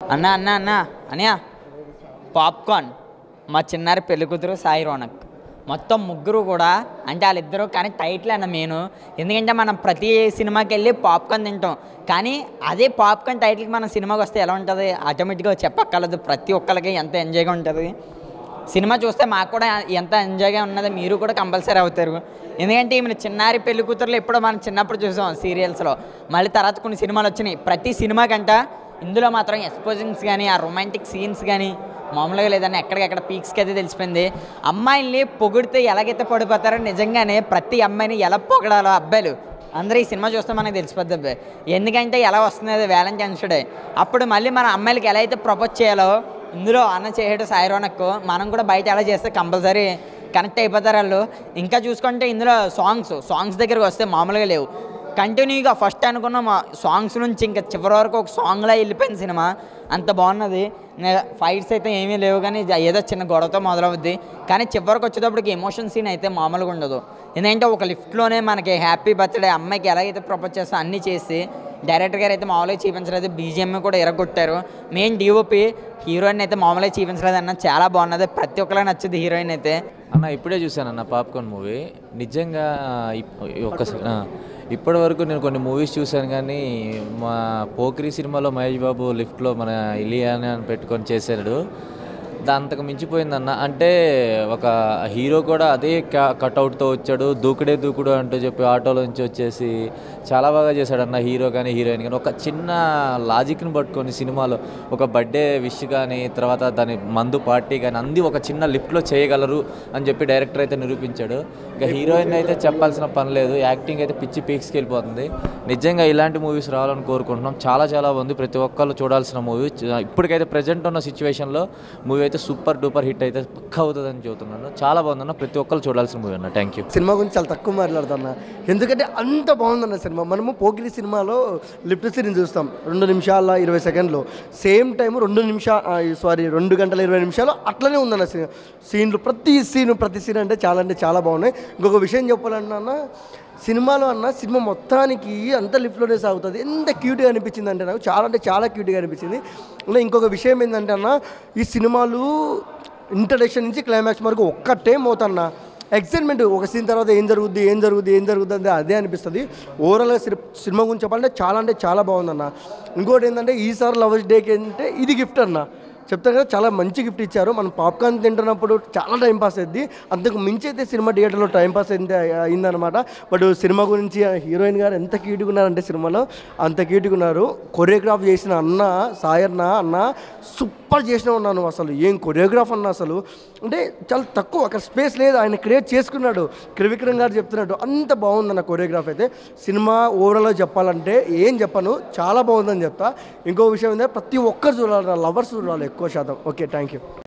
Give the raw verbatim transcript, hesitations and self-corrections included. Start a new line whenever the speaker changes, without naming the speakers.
అన్నా అన్నా అన్నా అన్నయ్య పాప్కార్న్ మా చిన్నారి పెళ్ళికూతురు సాయి రోనక్ మొత్తం ముగ్గురు కూడా అంటే వాళ్ళిద్దరూ కానీ టైటిల్ అన్న మెయిన్. ఎందుకంటే మనం ప్రతి సినిమాకి వెళ్ళి పాప్కార్న్ తింటాం, కానీ అదే పాప్కార్న్ టైటిల్కి మనం సినిమాకి వస్తే ఎలా ఉంటుంది ఆటోమేటిక్గా చెప్పక్కర్లేదు. ప్రతి ఒక్కరికి ఎంత ఎంజాయ్గా ఉంటుంది సినిమా చూస్తే. మాకు కూడా ఎంత ఎంజాయ్గా ఉన్నది మీరు కూడా కంపల్సరీ అవుతారు. ఎందుకంటే ఈమె చిన్నారి పెళ్లి కూతురులో ఎప్పుడో మనం చిన్నప్పుడు చూసాం సీరియల్స్లో, మళ్ళీ తర్వాత కొన్ని సినిమాలు వచ్చినాయి. ప్రతి సినిమా కంట ఇందులో మాత్రం ఎక్స్పోజింగ్స్ కానీ ఆ రొమాంటిక్ సీన్స్ కానీ మామూలుగా లేదని ఎక్కడికెక్కడ పీక్స్కి అయితే తెలిసిపోయింది. అమ్మాయిల్ని పొగిడితే ఎలాగైతే పడిపోతారో నిజంగానే ప్రతి అమ్మాయిని ఎలా పొగడాలో అబ్బాయిలు అందరూ ఈ సినిమా చూస్తే మనకు తెలిసిపోద్ది అబ్బాయి. ఎందుకంటే ఎలా వస్తుంది అది వ్యాలంటైన్స్ డే, అప్పుడు మళ్ళీ మన అమ్మాయిలకి ఎలా అయితే ప్రపోజ్ చేయాలో ఇందులో అన్న చేయడం సాయి రోనక్. మనం కూడా బయట ఎలా చేస్తే కంపల్సరీ కనెక్ట్ అయిపోతారు వాళ్ళు. ఇంకా చూసుకుంటే ఇందులో సాంగ్స్ సాంగ్స్ దగ్గరికి వస్తే మామూలుగా లేవు. కంటిన్యూగా ఫస్ట్ అనుకున్న మా సాంగ్స్ నుంచి ఇంకా చివరి వరకు ఒక సాంగ్లా వెళ్ళిపోయింది సినిమా, అంత బాగున్నది. ఫైట్స్ అయితే ఏమీ లేవు, కానీ ఏదో చిన్న గొడవతో మొదలవుద్ది, కానీ చివరికి వచ్చేటప్పటికి ఎమోషన్ సీన్ అయితే మామూలుగా ఉండదు. ఎందుకంటే ఒక లిఫ్ట్లోనే మనకి హ్యాపీ బర్త్డే అమ్మాయికి ఎలాగైతే ప్రపోజ్ చేస్తో అన్నీ చేసి డైరెక్టర్ గారు అయితే మామూలుగా చూపించలేదు. బీజిఎం కూడా ఎరగొట్టారు. మెయిన్ డిఓపి హీరోయిన్ అయితే మామూలుగా చూపించలేదు అన్న, చాలా బాగున్నది. ప్రతి ఒక్కరికి నచ్చింది హీరోయిన్ అయితే.
అన్న ఇప్పుడే చూశాను అన్న పాప్కార్న్ మూవీ. నిజంగా ఒక ఇప్పటి వరకు నేను కొన్ని మూవీస్ చూశాను, కానీ మా పోక్రీ సినిమాలో మహేష్ బాబు లిఫ్ట్లో మన ఇలియానా అని పెట్టుకొని చేశాడు, దాంతకు మించిపోయిందన్న. అంటే ఒక హీరో కూడా అదే కట్అవుట్తో వచ్చాడు, దూకుడే దూకుడు అంటూ చెప్పి ఆటోలో నుంచి వచ్చేసి చాలా బాగా చేశాడన్న హీరో కానీ హీరోయిన్ కానీ. ఒక చిన్న లాజిక్ని పట్టుకొని సినిమాలో ఒక బర్త్డే విష్ కానీ తర్వాత దాని మందు పార్టీ కానీ అంది ఒక చిన్న లిఫ్ట్లో చేయగలరు అని చెప్పి డైరెక్టర్ అయితే నిరూపించాడు. ఇంకా హీరోయిన్ అయితే చెప్పాల్సిన పని లేదు, యాక్టింగ్ అయితే పిచ్చి పీక్స్కి వెళ్ళిపోతుంది. నిజంగా ఇలాంటి మూవీస్ రావాలని కోరుకుంటున్నాం. చాలా చాలా బాగుంది, ప్రతి ఒక్కళ్ళు చూడాల్సిన మూవీ. ఇప్పటికైతే ప్రజెంట్ ఉన్న సిచ్యువేషన్లో మూవీ అయితే సూపర్ డూపర్ హిట్ అయితే పక్క అవుతుందని చెబుతున్నాను. చాలా బాగుందన్న, ప్రతి ఒక్కరు చూడాల్సిన మూవీ అన్న. Thank you.
సినిమా గురించి చాలా తక్కువ మాట్లాడుతున్నా, ఎందుకంటే అంత బాగుందన్న సినిమా. మనము పోకిరి సినిమాలో లిఫ్ట్ సీన్ చూస్తాం రెండు నిమిషాల ఇరవై సెకండ్లు, సేమ్ టైం రెండు నిమిషాలు సారీ రెండు గంటల ఇరవై నిమిషాలు అట్లనే ఉందన్న సీన్లు. ప్రతి సీను ప్రతి సీన్ అంటే చాలా అంటే చాలా బాగున్నాయి. ఇంకొక విషయం చెప్పాలన్నా సినిమాలో అన్న సినిమా మొత్తానికి అంత లిఫ్ట్లోనే సాగుతుంది. ఎంత క్యూట్గా అనిపించింది అంటే నాకు చాలా అంటే చాలా క్యూట్గా అనిపించింది. ఇలా ఇంకొక విషయం ఏంటంటే అన్న, ఈ సినిమాలు ఇంట్రడక్షన్ నుంచి క్లైమాక్స్ వరకు ఒక్కటే మోతన్న ఎక్సైట్మెంట్. ఒక సీన్ తర్వాత ఏం జరుగుద్ది ఏం జరుగుద్ది ఏం జరుగుద్ది అంటే అదే అనిపిస్తుంది. ఓవరాల్గా సినిమా గురించి చెప్పాలంటే చాలా అంటే చాలా బాగుందన్న. ఇంకోటి ఏంటంటే ఈసారి లవర్స్ డేకి అంటే ఇది గిఫ్ట్ అన్న, చెప్తాను కదా, చాలా మంచి గిఫ్ట్ ఇచ్చారు. మనం పాప్కార్న్ తింటున్నప్పుడు చాలా టైంపాస్ అయింది, అంతకు మించి అయితే సినిమా థియేటర్లో టైంపాస్ అయితే అయిందనమాట. బట్ సినిమా గురించి హీరోయిన్ గారు ఎంత క్యూట్గా ఉన్నారంటే సినిమాలో అంత క్యూట్గా ఉన్నారు. కొరియోగ్రాఫ్ చేసిన అన్న సాయన్న అన్న సూపర్ చేసిన ఉన్నాను. అసలు ఏం కొరియోగ్రాఫ్ అన్న, అసలు అంటే చాలా తక్కువ, అక్కడ స్పేస్ లేదు, ఆయన క్రియేట్ చేసుకున్నాడు. త్రివిక్రమ్ గారు చెప్తున్నాడు, అంత బాగుందన్న కొరియోగ్రాఫ్ అయితే. సినిమా ఓవరాల్గా చెప్పాలంటే ఏం చెప్పను, చాలా బాగుందని చెప్తా. ఇంకో విషయం ఏంటంటే ప్రతి ఒక్కరు చూడాలి, లవర్స్ చూడాలి ఎక్కువ శాతం. Okay, thank you.